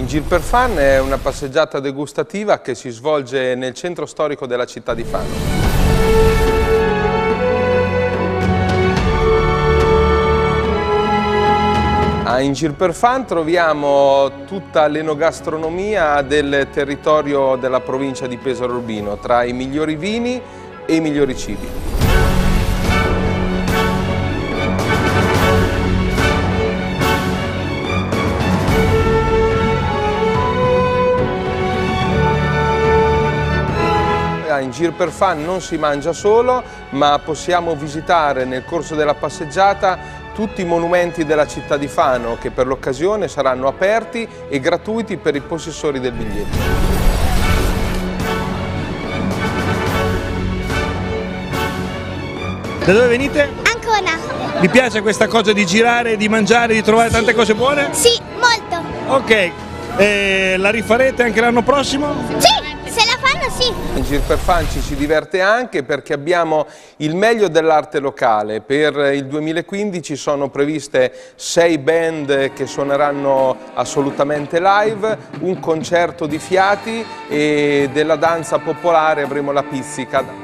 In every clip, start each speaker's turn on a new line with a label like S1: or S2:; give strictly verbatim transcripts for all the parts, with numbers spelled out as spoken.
S1: Gir per Fun è una passeggiata degustativa che si svolge nel centro storico della città di Fano. In Gir per Fun troviamo tutta l'enogastronomia del territorio della provincia di Pesaro Urbino, tra i migliori vini e i migliori cibi. In Gir per Fun non si mangia solo, ma possiamo visitare nel corso della passeggiata tutti i monumenti della città di Fano che per l'occasione saranno aperti e gratuiti per i possessori del biglietto.
S2: Da dove venite?
S3: Ancona.
S2: Vi piace questa cosa di girare, di mangiare, di trovare tante cose buone?
S3: Sì, molto.
S2: Ok, e la rifarete anche l'anno prossimo?
S3: Sì, se la fanno sì.
S1: In Gir per Fun ci si diverte anche perché abbiamo il meglio dell'arte locale. Per il duemilaquindici sono previste sei band che suoneranno assolutamente live, un concerto di fiati e della danza popolare avremo la pizzica.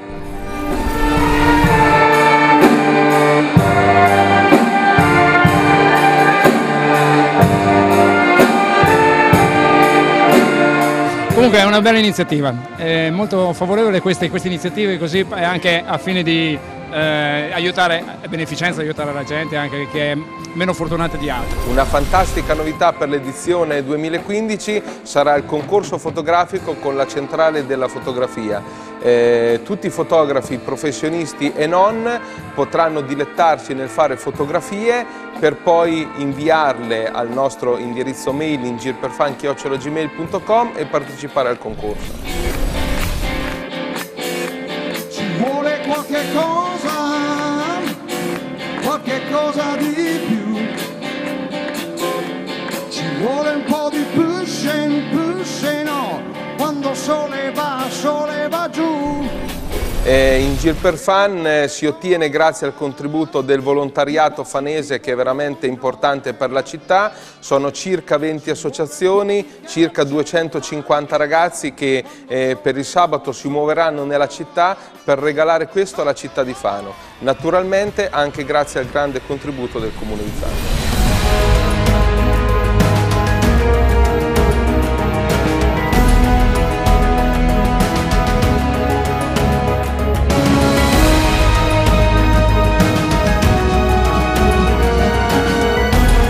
S4: Comunque è una bella iniziativa, è molto favorevole queste, queste iniziative, così anche a fine di eh, aiutare, a beneficenza, aiutare la gente anche che è meno fortunata di altri.
S1: Una fantastica novità per l'edizione duemilaquindici sarà il concorso fotografico con la centrale della fotografia. Eh, tutti i fotografi professionisti e non potranno dilettarsi nel fare fotografie per poi inviarle al nostro indirizzo mail in girperfun chiocciola gmail punto com e partecipare al concorso.
S5: Ci vuole qualche cosa, qualche cosa di più, ci vuole un po' di push and push and no, quando sole va, sole va giù.
S1: Eh, in Gir per Fun eh, si ottiene grazie al contributo del volontariato fanese che è veramente importante per la città. Sono circa venti associazioni, circa duecentocinquanta ragazzi che eh, per il sabato si muoveranno nella città per regalare questo alla città di Fano. Naturalmente anche grazie al grande contributo del Comune di Fano.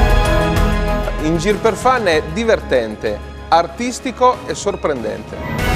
S1: In Gir per Fun è divertente, artistico e sorprendente.